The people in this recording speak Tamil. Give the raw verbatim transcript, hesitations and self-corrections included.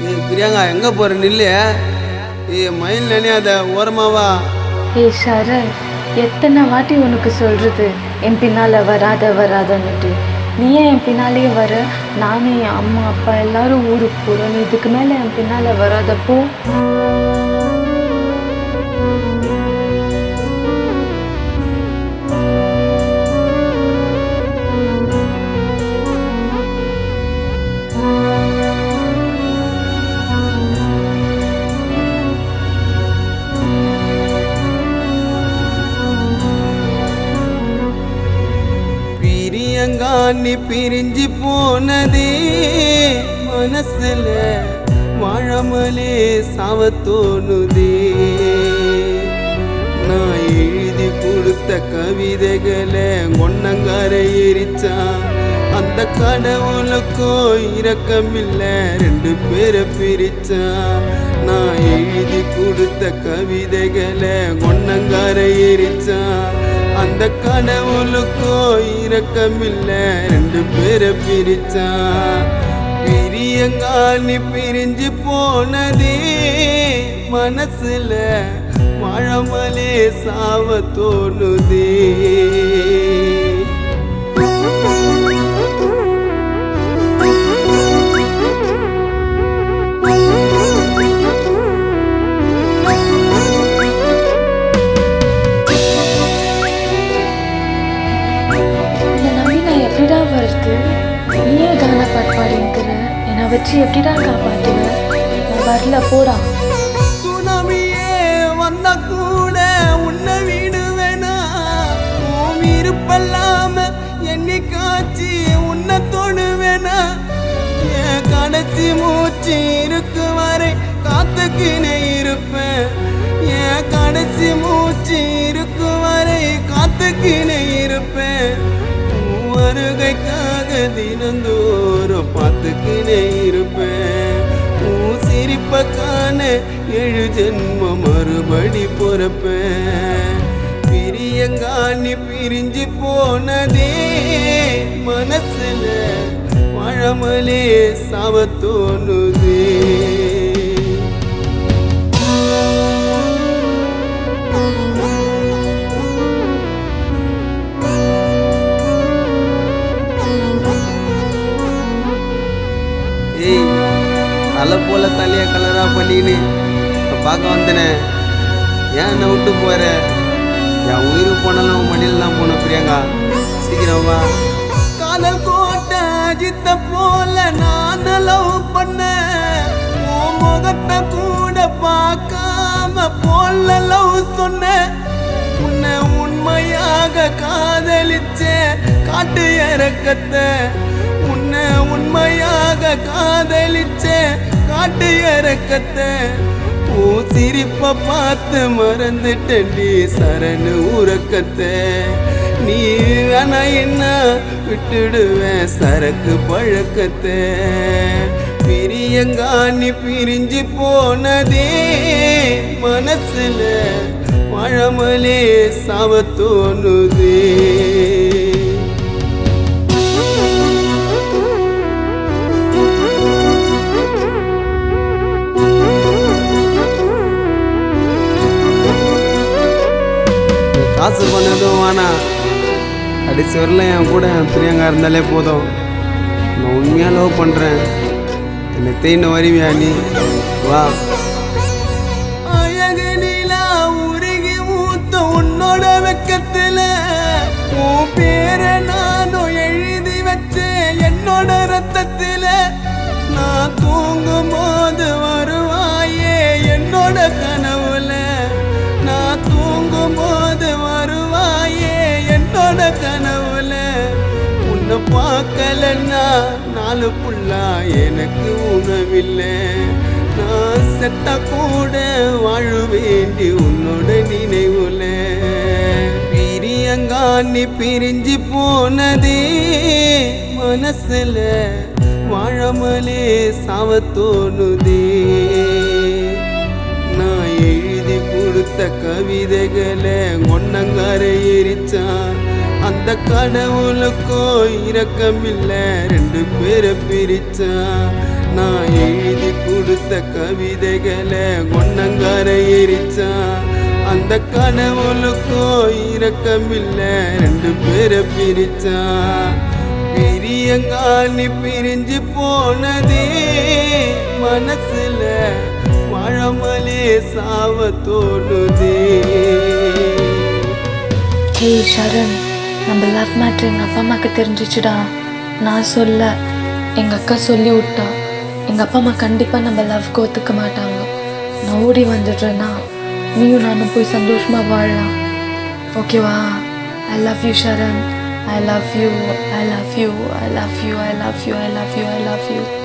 ஏய் பிரியங்கா எங்கே போகிற நில்லு. ஏய் மயில் நினையாத ஓரமாவா. ஏய் சரண், எத்தனை வாட்டி உனக்கு சொல்கிறது என் பின்னால் வராத வராதன்னுட்டு. நீ ஏன் என் பின்னாலே வர? நானே என் அம்மா அப்பா எல்லாரும் ஊருக்கு போகிறோம். நீ இதுக்கு மேலே என் பின்னால் வராதப்போ நீ பிரிஞ்சு போனதே மனசுல வாழமலே சாவ தோணுதே. நான் எழுதி கொடுத்த கவிதைகளை ஒன்னங்கார எரிச்சா அந்த கடவுளுக்கோ இரக்கமில்ல ரெண்டு பேரை பிரிச்சா. நான் எழுதி கொடுத்த கவிதைகளை ஒன்னங்கார எரிச்சா அந்த கடவுளுக்கோ இரக்கமில்ல ரெண்டு பேரை பிரிச்சா. பிரியங்கா நீ பிரிஞ்சு போனதே மனசுல வாழமலே சாவ தோணுதே. நீயே கான பாட்பாடிங்கிற என்னை வச்சு எப்படிடா காப்பாற்றுவ? நான் வரல போடா. சுனாமியே வந்த கூட உன்னை விடுவேனா? உன் இருப்பல்லாம என்னை காட்சி உன்னை தொடுவேனா? என் கடைசி மூச்சு இருக்கு வரை காத்துக்கினே இருப்பேன். என் கடைசி மூச்சு இருக்கு வரை காத்துக்கினே இருப்பேன். வருகைக்காக தினந்தோறும் பார்த்துக்கினே இருப்பேன். உன் சிரிப்பக்கான ஏழு ஜென்மம் மறுபடி பொறப்பேன். பிரியங்கா நீ பிரிஞ்சு போனதே மனசுல வாழமலே சாவ தோணுதே. ஏய் தலை போல தலையை கலரா பண்ணின்னு பார்க்க வந்தனே, ஏன் என்னை விட்டு போற? என் உயிர் போனாலும் உன் மடியில் தான் போன பிரியங்கா, சீக்கிரம் வா. காதல் கோட்டை அஜித்த போல நான் லவ் பண்ண, உன் முகத்தை கூட பார்க்காம போல லவ் சொன்ன. உன்னை உண்மையாக காதலிச்சே காட்டு இறக்கத்தை. உன்னை உண்மையாக காதலிச்சே காட்டு இறக்கத்தை. ஓ சிரிப்பை பார்த்து மறந்துட்டண்டி சரணு உறக்கத்தை. நீ வேணா என்ன விட்டுடுவேன் சரக்கு பழக்கத்தை. பிரியங்கா நீ பிரிஞ்சு போனதே மனசுல வாழமலே சாவ தோணுதே. காசு பண்ணதும் வேணா, கடைசி வரல என் கூட பிரியங்கா இருந்தாலே போதும். நான் உண்மையாக லவ் பண்ணுறேன், என்னை தேய்ன வருவியா நீ? வா. அழகனிலா உருகி மூத்த உன்னோட வெக்கத்தில் உன் பேரை நானும் எழுதி வச்சேன் என்னோட ரத்தத்தில். நான் தூங்கும் போது வருவாயே என்னோட கனவுல. நான் தூங்கும் போது வருவாயே என்னோட கனவுல. உன்னை பார்க்கலன்னா நாலு புள்ளா எனக்கு உணவில்லை. நான் செத்தா கூட வாழ வேண்டி உன்னோட நினைவுல. பிரியங்கா நீ பிரிஞ்சு போனதே மனசுல வாழமலே சாவ தோணுதே. நான் எழுதி கொடுத்த கவிதைகளை ஒன்னங்கார எரிச்சா அந்த கடவுளுக்கோ இரக்கமில்ல ரெண்டு பேரை பிரிச்சா. நான் எழுதி கொடுத்த எழுந்த கவிதைகளை கொண்டங்கார எரிச்சான். அந்த கனவுலுக்கும் இரக்கமில்லை, ரெண்டு பேரை பிரிச்சான். பிரியங்காலி பிரிஞ்சு போனதே மனசுல வாழமலே சாவ தோணுதே. ஹே ஷரண், நம்ம லவ் மேட்ரு எங்கள் அப்பா அம்மாவுக்கு தெரிஞ்சிச்சுடா. நான் சொல்ல, எங்கள் அக்கா சொல்லி விட்டா. எங்கள் அப்பா அம்மா கண்டிப்பாக நம்ம லவ்க்கு ஒத்துக்க மாட்டாங்க. நான் ஓடி வந்துடுறேன்னா நீயும் நானும் போய் சந்தோஷமாக வாழலாம். ஓகேவா? I love you Sharan. I love you, I love you, I love you, I love you, I love you, I love you.